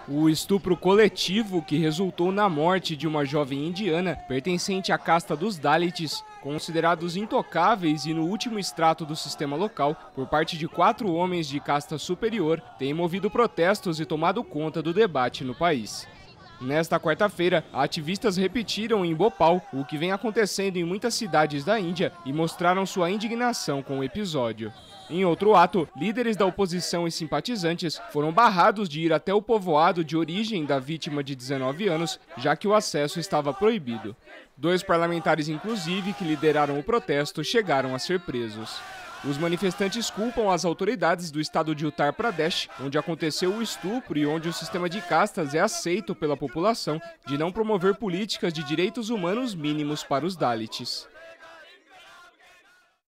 O estupro coletivo que resultou na morte de uma jovem indiana pertencente à casta dos Dalits, considerados intocáveis e no último extrato do sistema local, por parte de 4 homens de casta superior, tem movido protestos e tomado conta do debate no país. Nesta quarta-feira, ativistas repetiram em Bhopal o que vem acontecendo em muitas cidades da Índia e mostraram sua indignação com o episódio. Em outro ato, líderes da oposição e simpatizantes foram barrados de ir até o povoado de origem da vítima de 19 anos, já que o acesso estava proibido. 2 parlamentares, inclusive, que lideraram o protesto, chegaram a ser presos. Os manifestantes culpam as autoridades do estado de Uttar Pradesh, onde aconteceu o estupro e onde o sistema de castas é aceito pela população, de não promover políticas de direitos humanos mínimos para os Dalits.